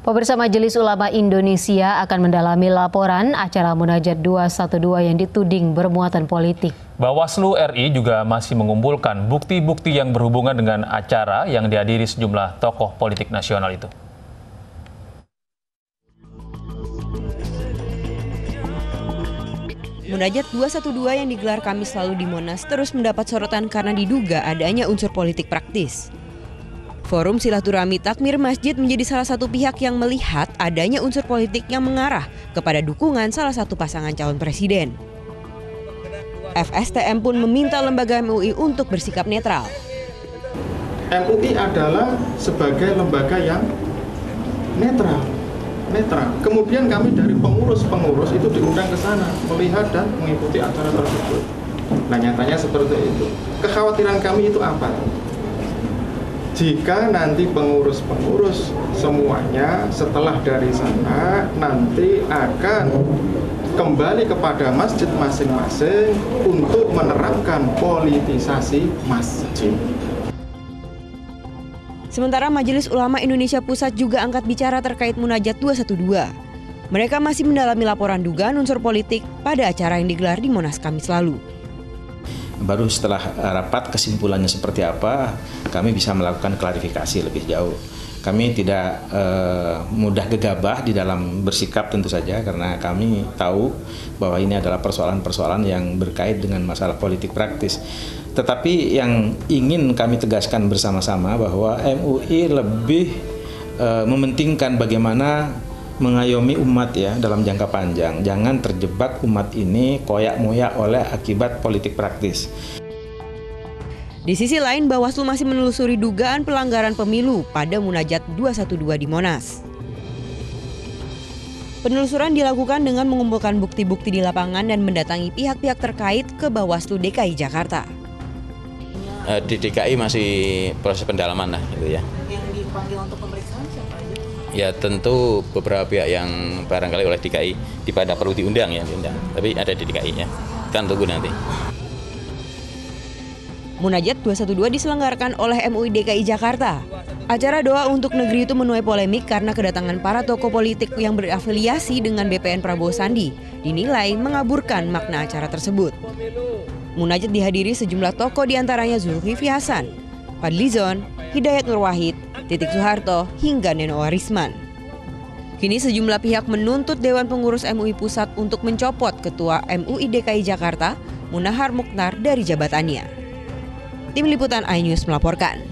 Pemirsa, Majelis Ulama Indonesia akan mendalami laporan acara Munajat 212 yang dituding bermuatan politik. Bawaslu RI juga masih mengumpulkan bukti-bukti yang berhubungan dengan acara yang dihadiri sejumlah tokoh politik nasional itu. Munajat 212 yang digelar Kamis lalu di Monas terus mendapat sorotan karena diduga adanya unsur politik praktis. Forum Silaturahmi Takmir Masjid menjadi salah satu pihak yang melihat adanya unsur politik yang mengarah kepada dukungan salah satu pasangan calon presiden. FSTM pun meminta lembaga MUI untuk bersikap netral. MUI adalah sebagai lembaga yang netral. Kemudian kami dari pengurus itu diundang ke sana melihat dan mengikuti acara tersebut. Nah, nyatanya seperti itu. Kekhawatiran kami itu apa? Jika nanti pengurus semuanya setelah dari sana nanti akan kembali kepada masjid masing-masing untuk menerapkan politisasi masjid. Sementara Majelis Ulama Indonesia Pusat juga angkat bicara terkait Munajat 212. Mereka masih mendalami laporan dugaan unsur politik pada acara yang digelar di Monas Kamis lalu. Baru setelah rapat kesimpulannya seperti apa, kami bisa melakukan klarifikasi lebih jauh. Kami tidak mudah gegabah di dalam bersikap tentu saja karena kami tahu bahwa ini adalah persoalan-persoalan yang berkait dengan masalah politik praktis. Tetapi yang ingin kami tegaskan bersama-sama bahwa MUI lebih mementingkan bagaimana mengayomi umat ya dalam jangka panjang. Jangan terjebak umat ini koyak-moyak oleh akibat politik praktis. Di sisi lain, Bawaslu masih menelusuri dugaan pelanggaran pemilu pada Munajat 212 di Monas. Penelusuran dilakukan dengan mengumpulkan bukti-bukti di lapangan dan mendatangi pihak-pihak terkait ke Bawaslu DKI Jakarta. Di DKI masih proses pendalaman lah gitu ya. Yang dipanggil untuk pemeriksaan siapa aja? Ya tentu beberapa pihak yang barangkali oleh DKI tidak perlu diundang ya, tapi ada di DKI ya. Kita tunggu nanti. Munajat 212 diselenggarakan oleh MUI DKI Jakarta. Acara doa untuk negeri itu menuai polemik karena kedatangan para tokoh politik yang berafiliasi dengan BPN Prabowo Sandi dinilai mengaburkan makna acara tersebut. Munajat dihadiri sejumlah tokoh diantaranya Zulkifli Hasan, Fadlizon, Hidayat Nur Wahid, Titik Soeharto, hingga Neno Warisman. Kini sejumlah pihak menuntut Dewan Pengurus MUI Pusat untuk mencopot Ketua MUI DKI Jakarta, Munahar Mukhtar, dari jabatannya. Tim Liputan iNews melaporkan.